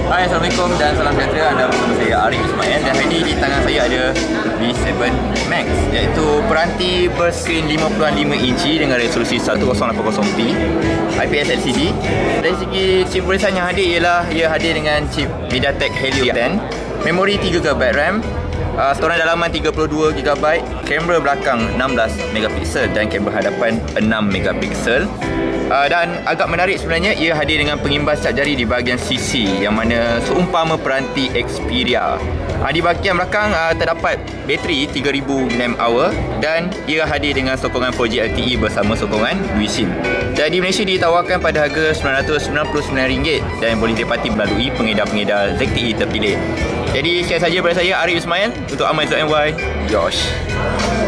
Hai, Assalamualaikum dan salam sejahtera. Anda bersama saya Arif Ismail dan hari ini di tangan saya ada Mi7 Max, iaitu peranti berskrin 5.5 inci dengan resolusi 1080p IPS LCD. Dari segi chip barisan yang hadir ialah ia hadir dengan chip MediaTek Helio 10, memori 3GB RAM, storan dalaman 32GB, kamera belakang 16MP dan kamera hadapan 6MP. Dan agak menarik sebenarnya, ia hadir dengan pengimbas cat jari di bahagian sisi yang mana seumpama peranti Xperia. Di bahagian belakang terdapat bateri 3000 mAh dan ia hadir dengan sokongan 4G LTE bersama sokongan Dual-SIM. Dan di Malaysia ditawarkan pada harga RM999 dan boleh didapati melalui pengedar-pengedar ZTE terpilih. Jadi sekian saja daripada saya, Arif Ismail, untuk Amal ZNY. Yosh.